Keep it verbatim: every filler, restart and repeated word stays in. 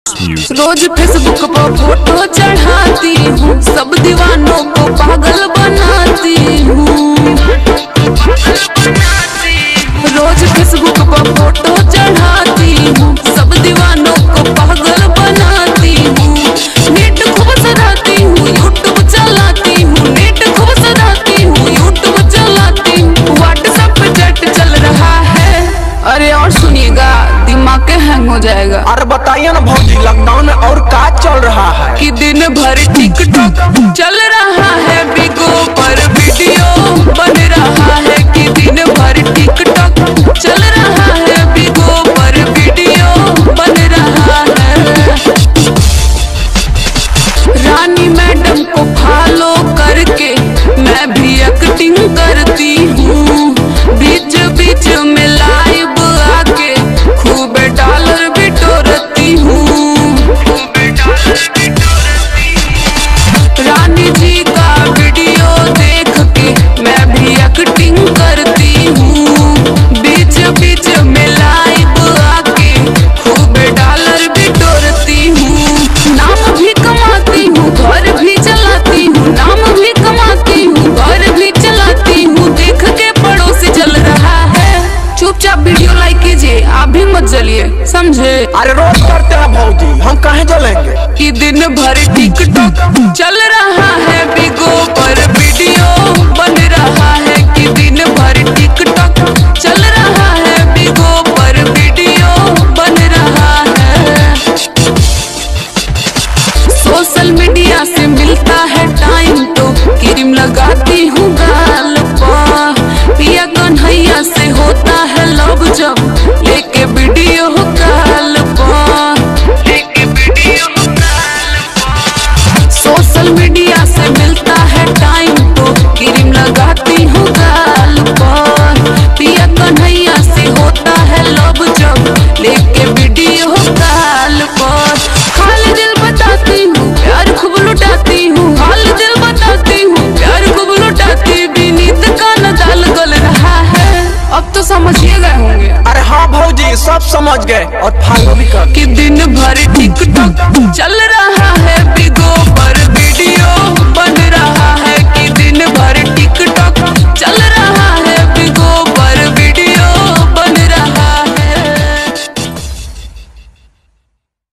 रोज Facebook पर photo चढ़ाती हूँ, सब दीवानों को पागल बनाती हूँ। रोज फेसबुक पर फोटो चढ़ाती हूँ, सब दीवानों को पागल बनाती हूँ। नेट खूब सराती हूँ, यूट्यूब चलाती हूँ। नेट खूब सराती हूँ, यूट्यूब चलाती हूँ। व्हाट्सएप पे चैट चल रहा है। अरे और सुनिएगा, दिमाग हैंग हो जाएगा। अरे बताइए ना भौजी, लॉकडाउन में और क्या चल रहा है? कि दिन भर टिकटॉक चल रहा है, बिगो पर वीडियो बन रहा है। कि दिन भर टिकटॉक चल रहा है, बिगो पर वीडियो बन रहा है। रानी मैडम को फॉलो करके मैं भी एक्टिंग करती हूँ। बीच बीच में लाइव आके खूब डॉलर बिटोरती हूँ। रानी जी का वीडियो देख के मैं भी एक्टिंग करती हूँ। बीच बीच में लाइव आके खूब डॉलर बिटोरती हूँ। नाम भी कमाती हूँ, घर भी चलाती हूँ। नाम भी कमाती हूँ, घर भी चलाती हूँ। देख के पड़ोसी जल रहा है। चुपचाप वीडियो लाइक कीजिए, आप भी मत जलिए, समझे? अरे रोज करते हैं भौजी, हम कहीं जलेंगे? कि दिन भर टिकटॉक चल रहा है, बिगो पर वीडियो बन रहा है। कि दिन भर टिकटॉक चल रहा है, बिगो पर वीडियो बन रहा है। सोशल मीडिया से मिलता है टाइम तो क्रीम लगाती हूँ गाल पर। पिया कन्हैया से होता है लव जब लेके वीडियो गाल पर। लेके वीडियो सोशल मीडिया से मिलता है टाइम तो क्रीम लगाती हूँ गाल पर। पिया कन्हैया से होता है लव जब लेके वीडियो गाल पर। हाल दिल बताती हूँ, प्यार खूब लुटाती हूँ। हाल दिल बताती हूँ, प्यार खूब लुटाती। विनीत का नदाल गल रहा है। अब तो समझिए गए होंगे। अरे हाँ भौजी, सब समझ गए और फॉलो भी कर। कि दिन भर टिकटॉक चल रहा है, बिगो